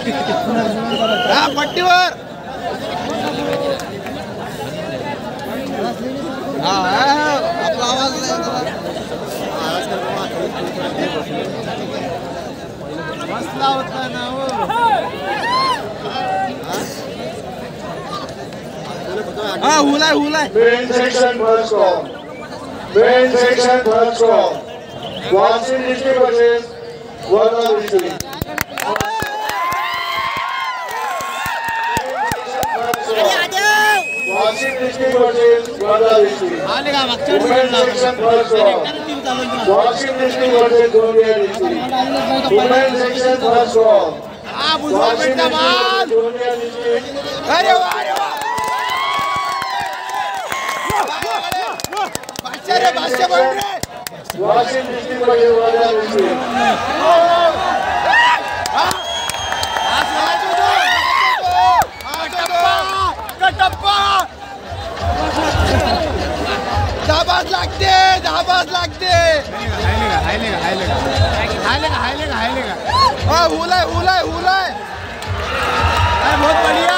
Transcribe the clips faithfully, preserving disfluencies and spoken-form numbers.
हा पट्टीवर हा आपला आवाज बसला होता ना हो हा हुलाय हुलाय men section first group men section first group Washim district versus Wardha district Washim district versus Wardha district women section first group Washim district versus Gondia district women section first group हा बुजवा बेटा माल गोंदिया डिस्ट्रिक्ट अरे वाह अरे वाह बादशाह रे बादशाह बन रे Washim district versus Wardha district धाबाज लागते धाबाज लागते हायलेगा हायलेगा हायलेगा हायलेगा हायलेगा हाँ हुलाय हुलाय हुलाय अरे बहुत बढ़िया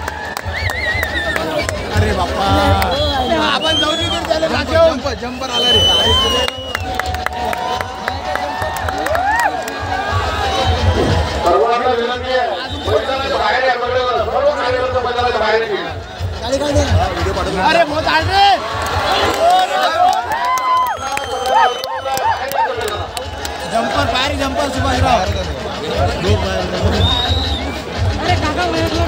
अरे बाप्पा आपण जाऊ दे त्याला दाखव जंपर जंपर आला रे सर्वांना विनंती आहे मैदानाच्या बाहेर या सगळ्यांना सर्व कार्यकर्ते मैदानाच्या बाहेर या अरे बहुत आड़ रे जंपर पायरी जंपर सुभाषराव अरे काका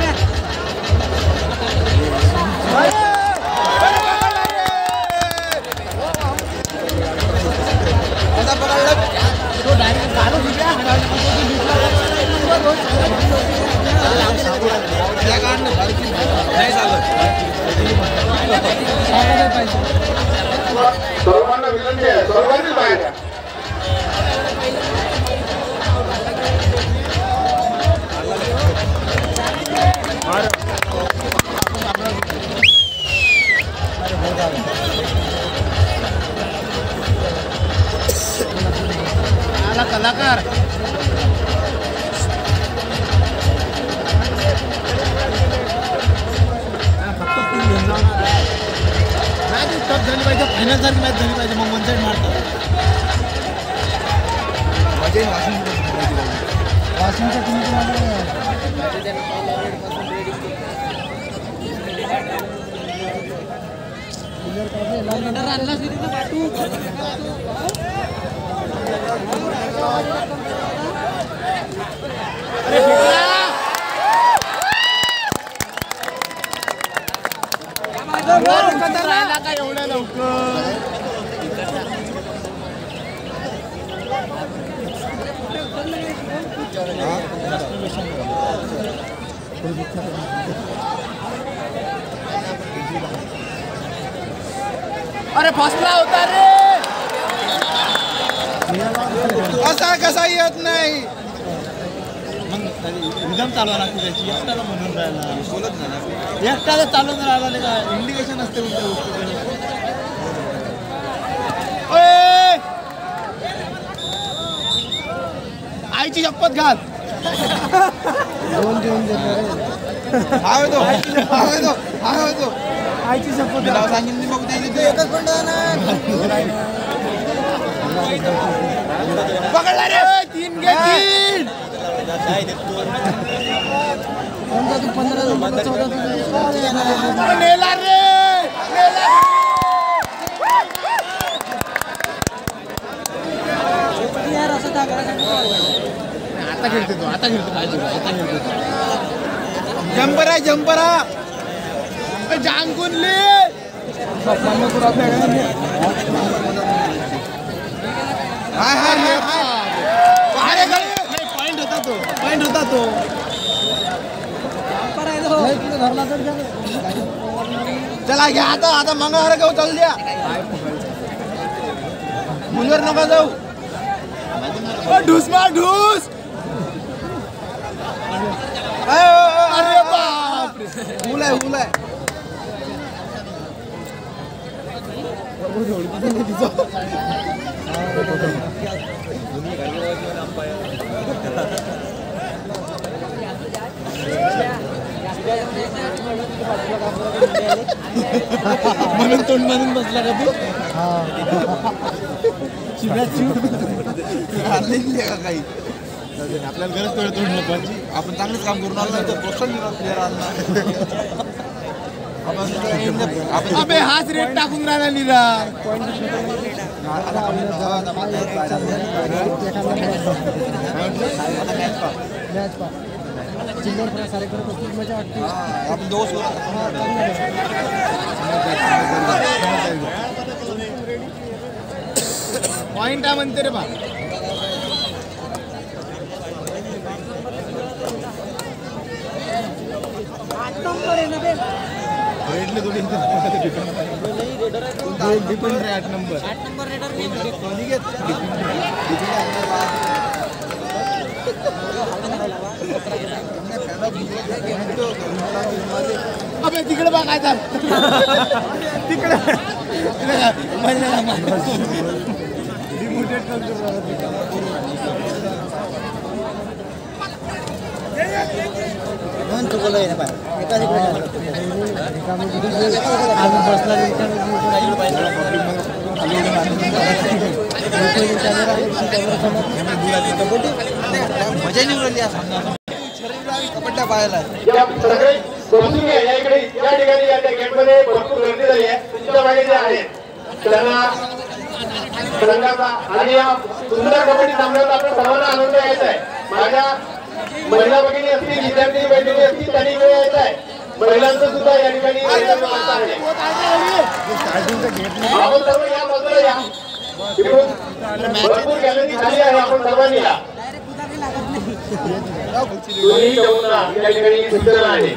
तो डायरेक्ट चालू दिला नाही चालत सर्वांना विनंती आहे सर्वांनी बाहेर या कलाकार टफ झाली पाहिजे फायनल सारखी मॅच झाली पाहिजे मग वन साईड मारतात वाशिंगच्या राहिला का एवढ्या लवकर अरे फसला होता रे असा कसा येत नाही एकदम चालवा लागते त्याची एकट्याला म्हणून राहिला बोलत नाही एकट्याला चालून राहिला का इंडिकेशन असते आईची शपथ घाल हा तो हा तो हा तो आईची शपथ नाव सांगितली मग त्याने एकच पण पकडला रे तीन घे तीन नेला रे आता खेळते तो आता खेळतो आता खेळतो जंपर आहे जंपर जांगून ले हाय हाय हाय हाय पॉइंट होता तो पॉइंट होता तो चला घ्या आता आता मंगळवार घेऊ चालू द्या मुलवर नका जाऊ ढूस मार ढूस अरे बाप हुलाय हुलाय म्हणून तोंड म्हणून बसला का तू काही आपल्याला गरज पडेल तोंड लोकांची आपण चांगलंच काम करून आलो तर प्रोत्साहन प्लेअर अबे हाच रेट टाकून राहिला निरा आपण दोस्त पॉइंट म्हणते रे बा रेडले थोडी डिपेंड रे आठ नंबर आठ नंबर रेडर नाही अबे तिकडे बघायचा तिकडे डिमोटेड करतो म्हणतो बोलाय ना बाय एका आम्ही बसला मजा नाही उरली कबड्ड्या पाहायला या इकडे या ठिकाणी या गेटमध्ये भरपूर गर्दी झाली आहे तुमच्या मागे जे आहे त्यांना रंगाचा आणि या सुंदर कबड्डी सामन्यात आपण सर्वांना आनंद घ्यायचा आहे माझ्या महिला भगिनी असतील विद्यार्थी मैत्रिणी असतील त्यांनी वेळ यायचा आहे महिलांचं सुद्धा या ठिकाणी आपण सर्व या बाजूला या भरपूर गॅलरी खाली आहे आपण सर्वांनी या दोन्ही चौना या ठिकाणी सूचना आहे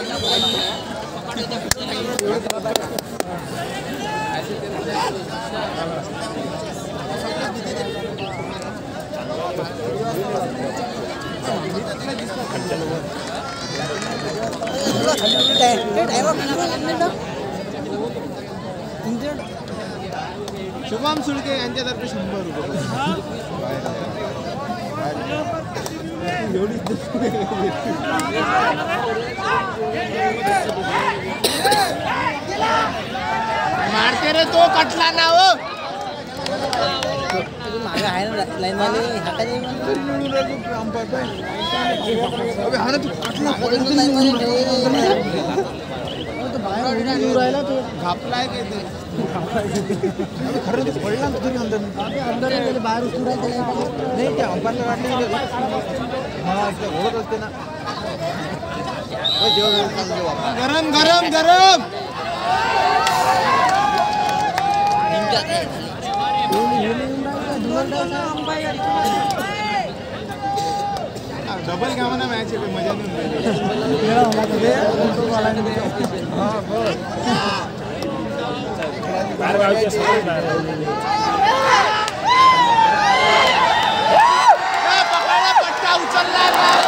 शुभम सुळके यांच्यातर्फे शंभर रुपये मारते रे तो कटला ना हो मागे आहे ना लाईन वाले हाताने हा ना तू कटला राहिला तो घापलाय काय ते खरं पडला तुम्ही अंदर अंदर बाहेर उतरू नाही त्या अंपायरला वाटलं हा ओळख असते ना गरम गरम गरम डबल घ्यावा ना मॅच आहे मजा पट्टा उचलला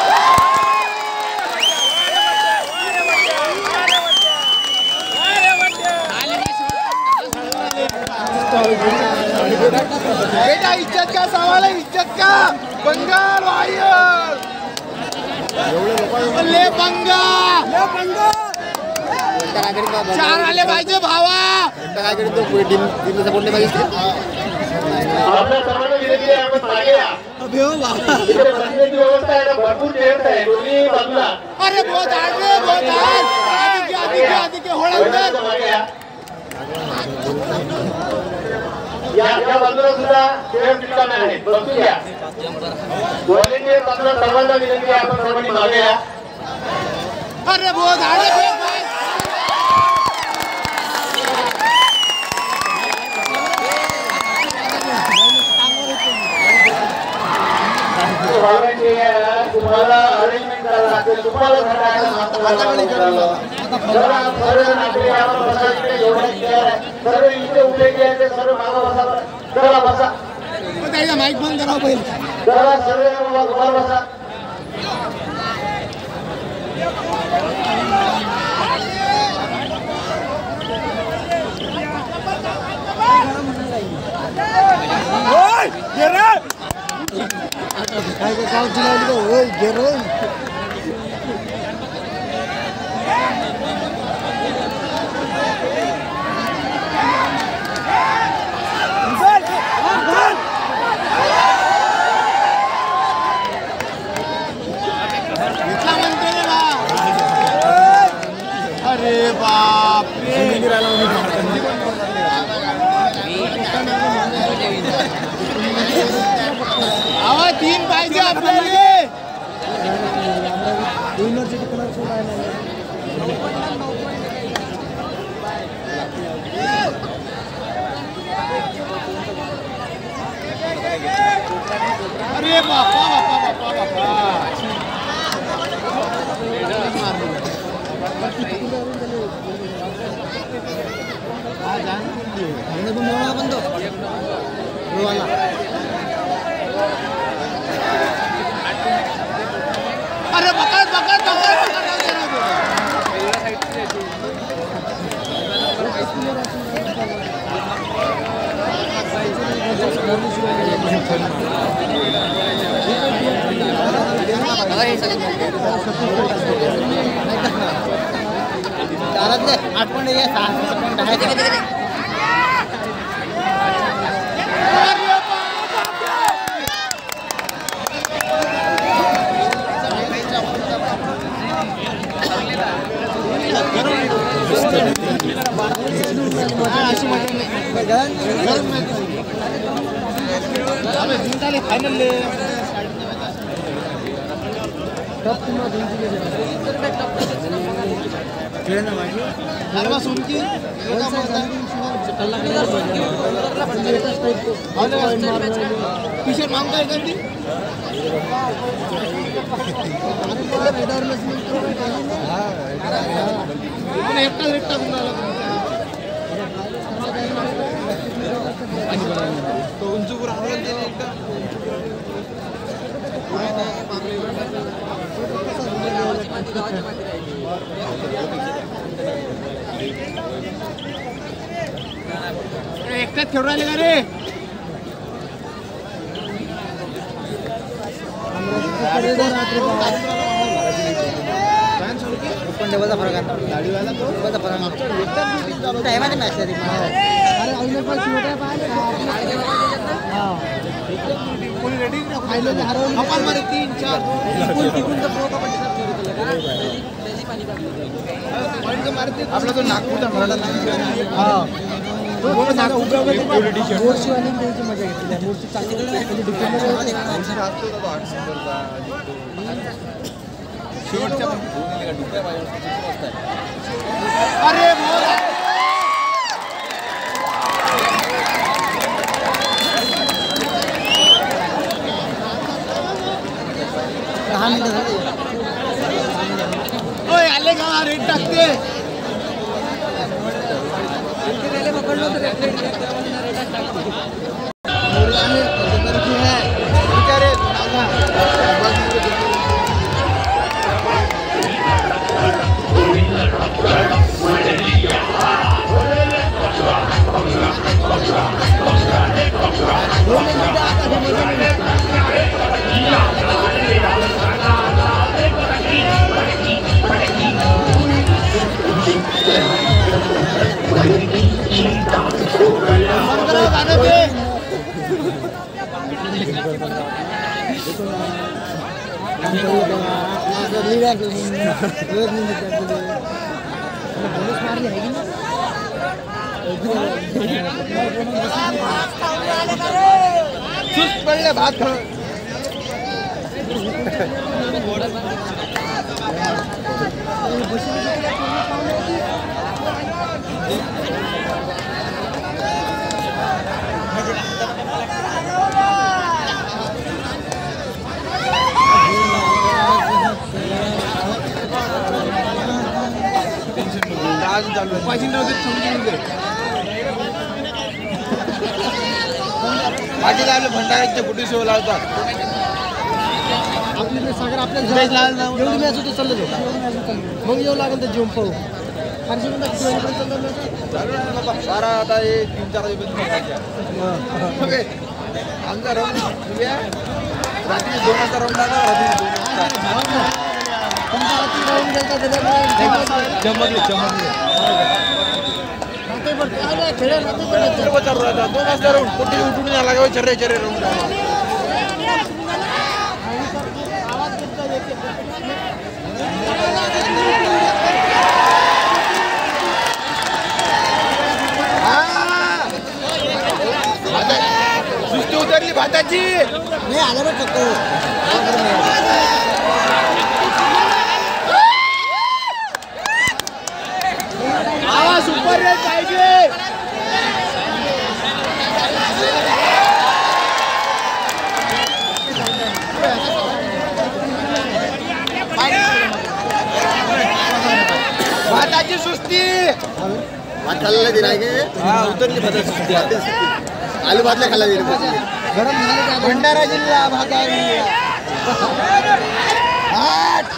बेटा इज्जत का सवाल है इज्जत का बंगाल वायर ले बंगा ले बंगा चार आले पाहिजे भावा आपल्या सर्वांना विनंती आहे आपण मागे या इकडे बसण्याची व्यवस्था आहे ना भरपूर चेअर्स आहे दोन्ही बाजूला अरे बहुत आड रे बहुत आड आधी के आधी के आधी के होळंदर या या बाजूला सुद्धा चेअर ठिकाण आहे बसून घ्या व्हॉलेंटियर बाजूला सर्वांना विनंती आहे आपण सर्वांनी मागे या अरे बहुत आड रे तुम्हाला अरेंजमेंट करावं लागेल तुम्हाला सर्व इथे उभे घ्यायचे सर्व मागं बसा जरा बसा माईक बंद करावं पहिले जरा सर्व वर बसा काय गाव दिला गेलो अरे बघत बघत आठवण फायनल किशोर मांग काय करते एकटा एकटा तो उंचूवर आणलं ते एकदा एकटाच खेळून राहिले का रे पण देवाचा फरक आहे दाढीवाला तो देवाचा फरक आहे माझ्या मॅच अरे अजून पण छोटा पाहिजे हां कोणी रेडी फायनल हरवलं आपण मारे तीन चार कोण तिकून तर प्रो कबड्डी पॉइंट मारते आपला तो नागपूरचा मराठा हां तो नागपूरचा मोर्शी वाली त्याची मजा घेतली मोर्शी चांगली म्हणजे डिफेंडर असतो तो आठ नंबरचा शेवटच्या पण डुकऱ्या पाहिजे अरे दहा मिनिटं झाली ओय आले का रेट टाकते पकडलो तर रेट टाकते पडले भात पाहिजे बाकी आपले भंडाऱ्याचे बुटी शो लावतात आपले सगळं आपल्याला एवढी मॅच होती चाललं जाऊ मग येऊ लागेल तर जेवण पाहू बारा आता हे तीन चार आमचा राऊंड रात्री दोन वाजता राऊंड लागला चमकले चमकले दोन वाजता राऊंड कुठे उठून यायला लागेल चर्रे चर्रे राऊंड सुस्ती उतरली भाताची नाही आलं बघ फक्त आवाज सुपर रेट पाहिजे भाताची सुस्ती भात खाल्ला दिला हा उतरली भाताची सुस्ती आलू भातला खाल्ला दिली गरम झाले भंडारा जिल्हा भागावी आठ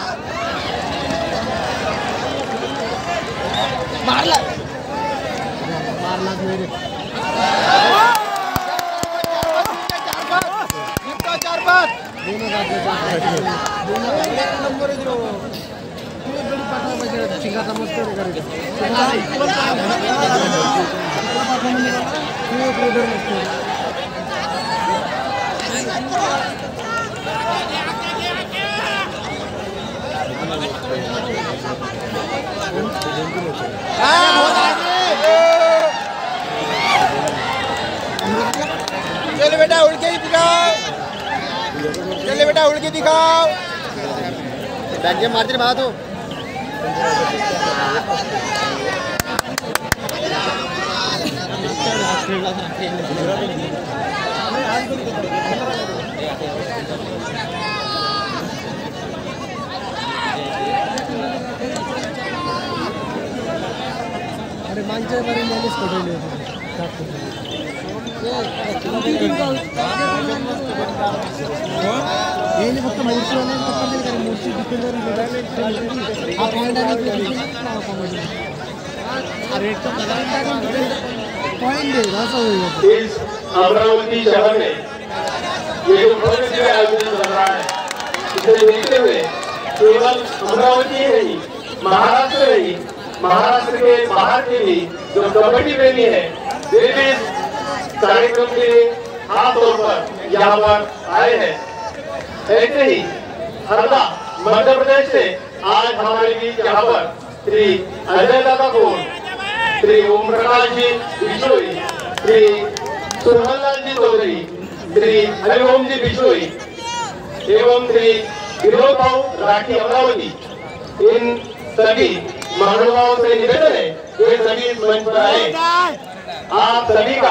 नंबर जो बड़ी पाटा बजे चिंगा समझ कर करेंगे चल बेटा उड़ के दिखाओ, चल बेटा उड़ के दिखाओ। बैठ के मारते बात हो। अरे मांगचे बरे मैंने स्कूटर ले ये नहीं फक्त मूर्ति वाले फक्त नहीं करे मूर्ति डिफेंडर आ पॉइंट आणि रेट तो पॉइंट दे रहा है। इस अमरावती शहर में ये जो भव्य आयोजन चल रहा है इसे देखते हुए केवल अमरावती ही नहीं महाराष्ट्र नहीं महाराष्ट्र के बाहर के भी जो कबड्डी प्रेमी है वे भी कार्यक्रम के खास तौर पर यहाँ पर आए हैं। ऐसे ही हरदा मध्य प्रदेश से आज हमारे बीच यहाँ पर श्री अजय दादा कोल, श्री ओम प्रकाश जी बिशोई, श्री सुरहलाल जी चौधरी, श्री हरिओम जी बिशोई एवं श्री विनोद भाऊ राठी अमरावती, इन सभी महानुभावों से निवेदन है ये सभी मंच पर आए। आप सभी का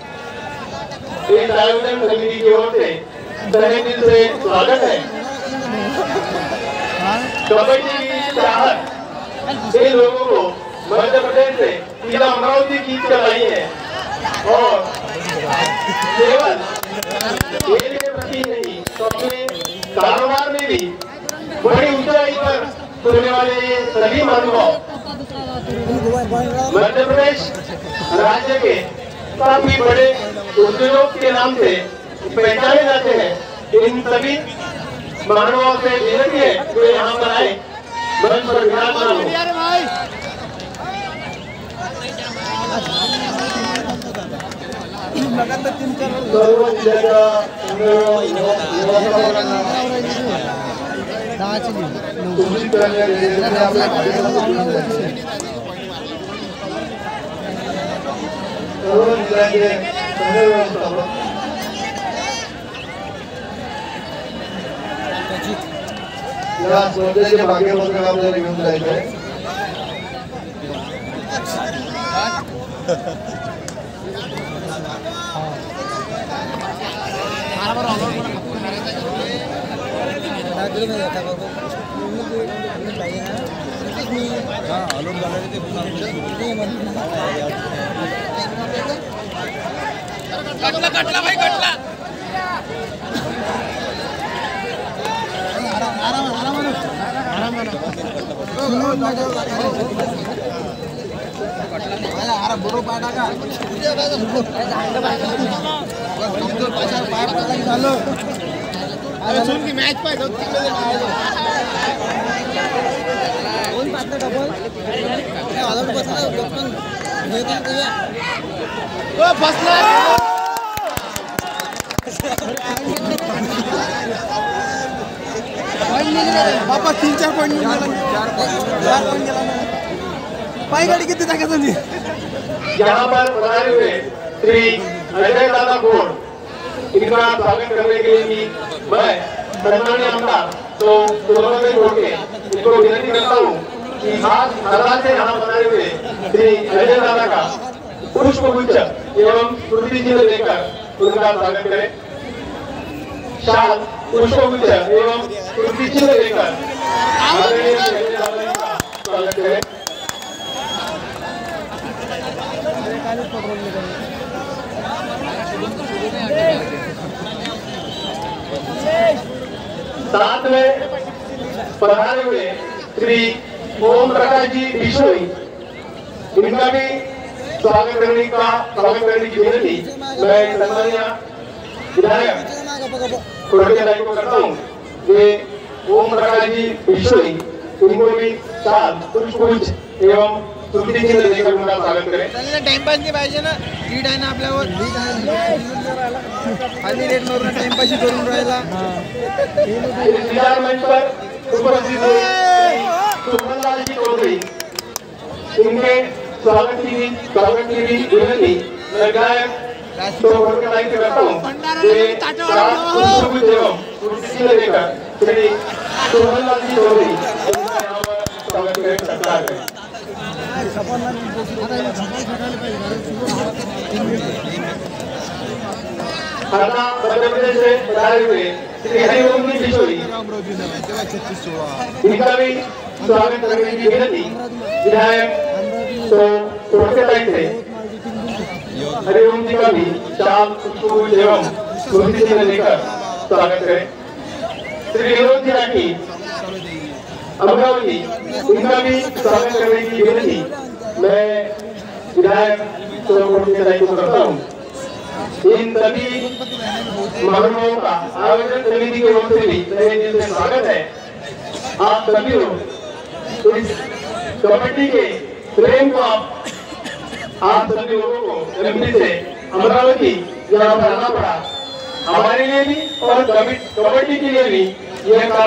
इस आयोजन समिति की ओर से तहे दिल से स्वागत है। कबड्डी की चाहत इन लोगों को मध्य प्रदेश से जिला अमरावती की चलाई है और केवल खेल के प्रति नहीं तो अपने कारोबार में भी बड़ी ऊंचाई पर होने वाले ये सभी महानुभाव मध्य प्रदेश राज्य के काफी बड़े उद्योग के नाम से पहचाने जाते हैं। इन सभी महानुभावों से विनती है जो यहाँ पर आए मंच पर विराजमान हो। सर्व जिल्ह्याच्या तुमची सर्व जिल्ह्याचे व्यवस्थापक या स्पर्धेचे भाग्यपत्र आपल्याला घेऊन जायचं आहे। कटला कटला भाई कटला बरो पाटा का सुन की मैच पाय दोन पाच डबल ऑलआउट बसला पण हे काय ओ फसला बापा तीन चार पॉइंट चार पॉइंट गेला पाय गाडी किती टाकायची यहाँ पर पधारे हुए श्री अजय दादा कोल इनका स्वागत करने के लिए मैं सम्मानीय आमदार तो दोनों में छोड़ के इनको विनती करता हूँ कि खास हरदा से यहाँ पधारे हुए श्री अजय दादा का पुष्प गुच्छ एवं स्मृति चिन्ह देकर उनका स्वागत करें। शाल पुष्प गुच्छ एवं स्मृति चिन्ह देकर स्वागत करें। साथ में पधारे हुए श्री ओम प्रकाश जी बिशोई इनका भी स्वागत करने का स्वागत करने की विनती मैं सम्मानीय विधायक खुड़के दाई को करता हूँ। वे ओम प्रकाश जी ईश्वरी इनको भी चार पुष्पगुच्छ एवं स्मृति चिन्ह देकर उनका स्वागत करें। त्याला टाइमपास नाही पाहिजे ना, लीड आहे ना आपल्यावर, खाली रेट मारून टाइमपास करून राहिला। इस विचार मंच पर उपस्थित हुए सुमनलाल जी चौधरी, इनके स्वागत की भी स्वागत की भी विनती मैं गायक तो वर्कर लाइन से करता हूँ। ये चार पुष्पगुच्छ एवं स्मृति चिन्ह देकर श्री सुमनलाल जी चौधरी उनका यहाँ पर स्वागत करें, सत्कार करें। आता मध्य प्रदेश से पधारे हुए श्री हरिओम जी किशोरी, इनका भी स्वागत करने की विनती विधायक तो वर्कर लाइन से हरिओम जी का भी शाल पुष्पगुच्छ एवं स्मृति चिन्ह लेकर स्वागत करें। श्री विनोद जी राठी अमरावती, इनका भी स्वागत करने की विनती मैं विधायक करता हूँ। इन सभी महानुभावों का आयोजन समिति की ओर से भी तहे दिल से स्वागत है। आप सभी लोग इस कबड्डी के प्रेम को आप आप सभी लोगों को एमपी से अमरावती यहाँ पर आना पड़ा, हमारे लिए भी और कबड्डी के लिए भी यह